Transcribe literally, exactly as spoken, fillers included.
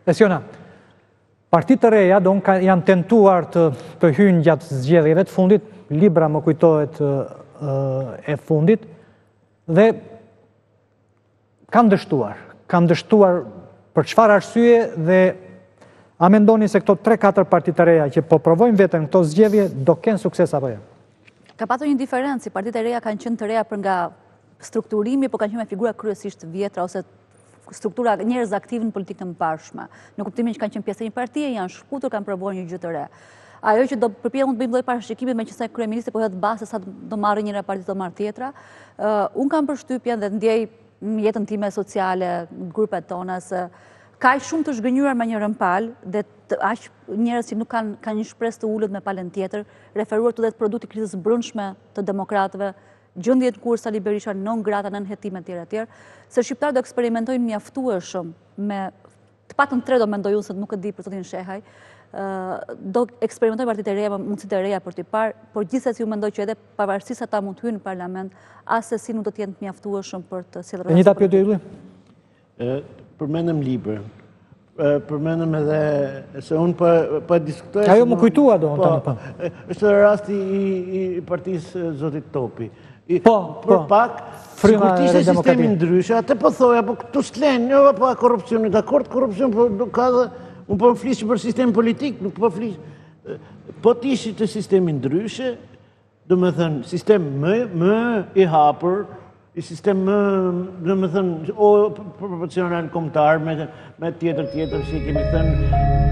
Esiona, partitë të reja do në janë tentuar të, të hynë gjatë zgjedhjeve të fundit, Libra më kujtohet e fundit, dhe kanë dështuar. Kanë dështuar për çfarë arsye dhe a mendoni se këto tre katër partitë të reja që po provojnë veten këto zgjedhje do kenë sukses apo jo? Ka patur një diferencë, partitë e reja kanë qenë të reja për nga strukturimi, po kanë qenë me figura kryesisht vjetra ose struktura njerëz aktiv në politikën e mëparshme. Në kuptimin që kanë qenë pjesë e një partie, janë shkutur, kanë provuar një gjë të re. Ajo që do përpiqem të bëjmë lloj parashikimi me qëse kryeministri po hedh bazë sa do marrë njëra parti do marrë tjetra. Un kam përshtypjen dhe ndjej në jetën time sociale, në grupet tona se ka shumë të zhgënjur me njërën palë dhe aq njerëz që nuk kanë kanë një shpresë të ulët me palën tjetër, referuar të dhe të produkti krizës brendshme të demokratëve, gjendje të kur Sali Berisha non grata nën hetime të tjera të tjera, se shqiptarët do eksperimentojnë mjaftueshëm me të patën tre do mendoj unë se nuk e di për zotin Shehaj, do eksperimentojnë partitë e reja, mundësitë e reja për t'i parë, por gjithsesi u mendoj që edhe pavarësisht ata mund të hyjnë në parlament, as se si nuk do të jenë të mjaftueshëm për të sjellë. Njëta pyetje Ylli? Përmendëm Libër. Përmendëm edhe se unë po po diskutoj. Ajo më kujtua do tani po. Është rasti i partisë zotit Topi. Po, për pak, sikur të ishte sistemi ndryshe, atë po thoja, po këtu s'len, jo po korrupsioni, dakord, korrupsion, po ka dhe unë po flisë për sistem politik, nuk po flisë. Po të ishte të sistemi ndryshe, do me thënë, sistem më i hapër, i sistem më, do me thënë, o proporcional kombëtar me tjetër tjetër, si kemi thënë,